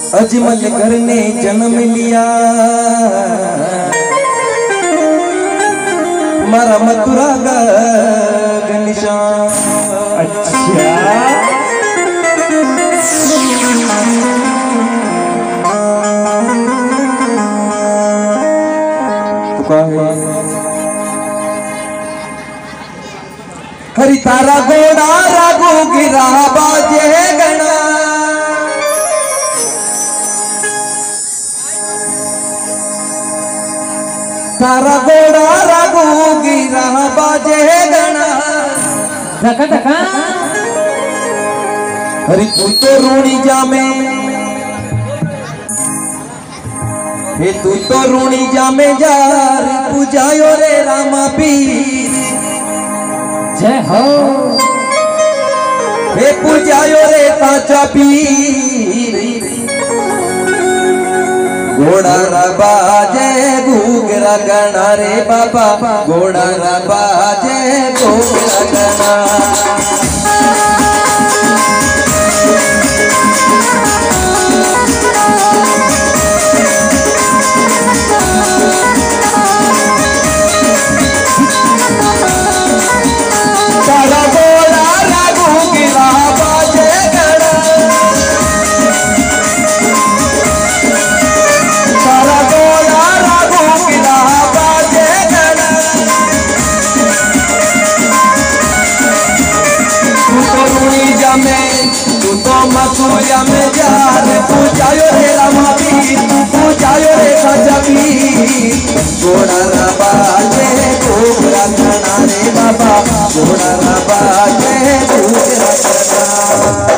अजमल घर ने जन्म लिया, मारा मथुरा का घनश्याम। अच्छा तो क्या है? हरि तारा घोड़ा राघो गिरा बाजे गणा, तारा घोड़ा राघो गिरा बाजे गणा। धका धका हरि तू तो रूणी जामे, हे तू तो रूणी जामे जार पूजायो रे रामा पीर। जय हो हे पूजायो रे ताचा पीर। घोड़ा रा बाजे घूगरा गणा रे बाबा, घोड़ा रा बाजे घूगरा गणा। तू तो मथुरा में जा रे पूजायो रे रामा पीर, पूजायो रे साचा पीर। घोड़ा रा बाजे घूगरा गणा रे बाबा, घोड़ा रा बाजे घूगरा गणा।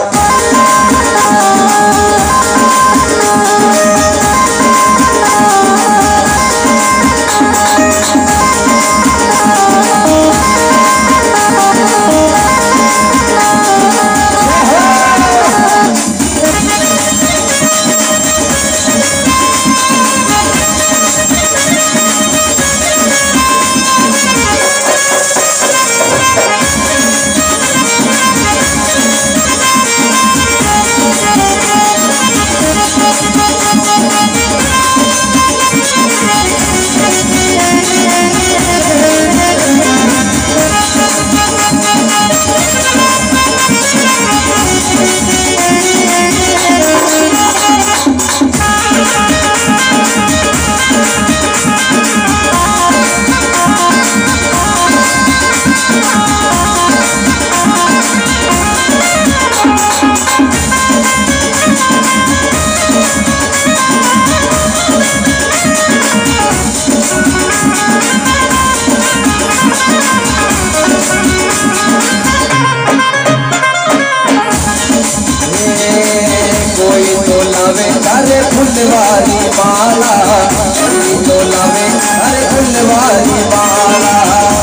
अरे फुलवारी माला, तो लावे अरे फुलवारी माला।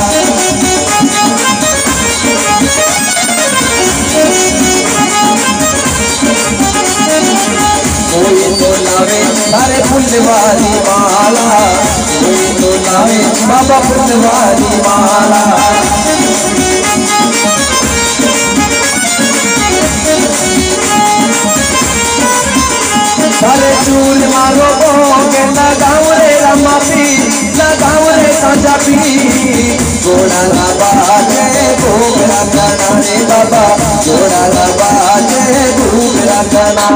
कोई तो लावे अरे फुलवारी माला, कोई तो लावे बाबा फुलवारी माला। सारे चूल मारो के लगाओ रे रामा पीर, लगाओ रे साचा पीर। घोड़ा रा बाजे घूगरा गणा रे बाबा, घोड़ा रा बाजे घूगरा गणा।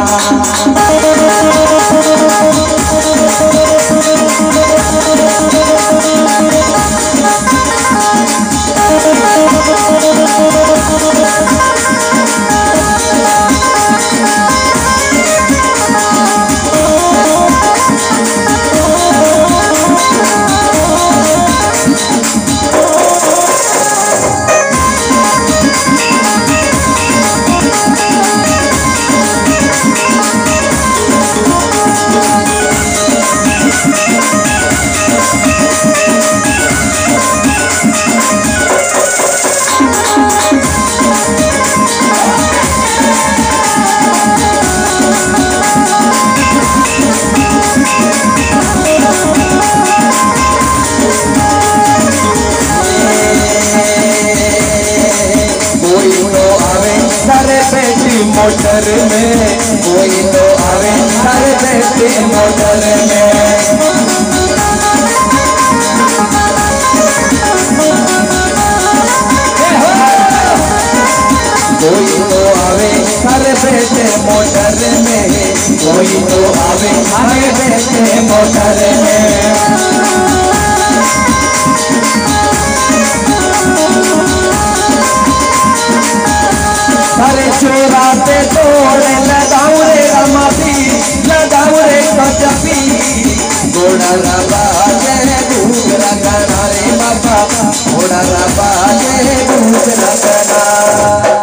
बैठे मोटर में। कोई तो आवे घर बैठे मोटर में, कोई तो आवे घर बैठे मोटर में। अरे चोरा पे तोड़ लगाऊ रे रमापी, लगाऊ रे कचपी, घोड़ा रबा जे घूघरा गाना रे बाबा, घोड़ा रबा जे घूघरा गाना।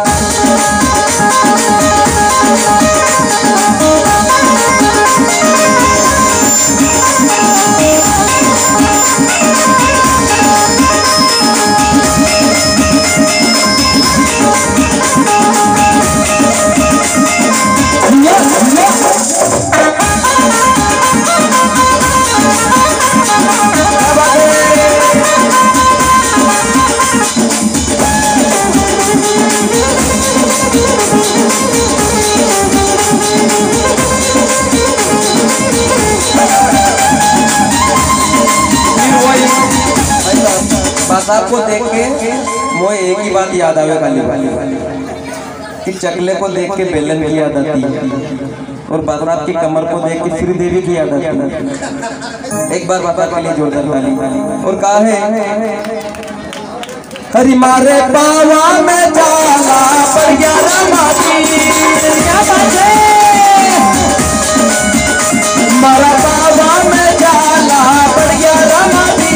आपको देख के मोए एक ही बात याद आवे खाली कि चकले को देख के बेलन की याद आती है और बादरात की कमर को देख के श्री देवी की याद आती है। एक बार बाबा के लिए जोरदार ताली। और कहा है हरि मारे बावा में जाला पर ग्यारह मारा बावा में जाला पर ग्यारह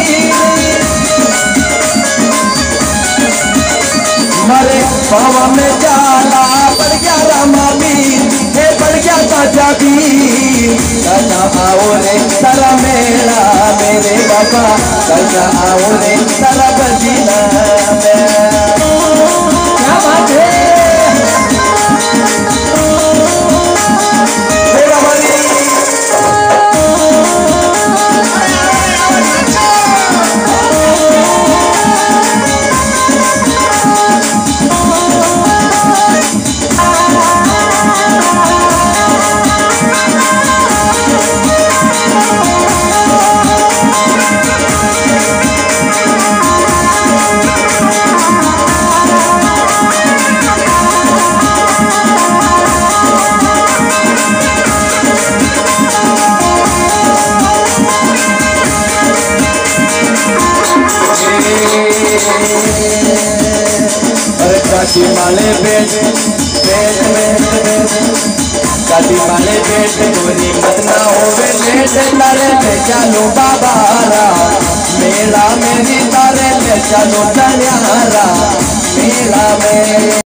मरे बाबा में जाला पड़ गया रामाबी, हे पड़ गया ताजा भी। कजा आओ रे तारा मेला मेरे बाबा, कजा आओ रे तारा बजीना में। क्या बात है काटी माले बेट बेट बेट काटी माले बेट गोरी मत ना होवे लेट, तारे ले चलो बाबारा मेला मेरी, तारे ले चलो चन्यारा मेला में।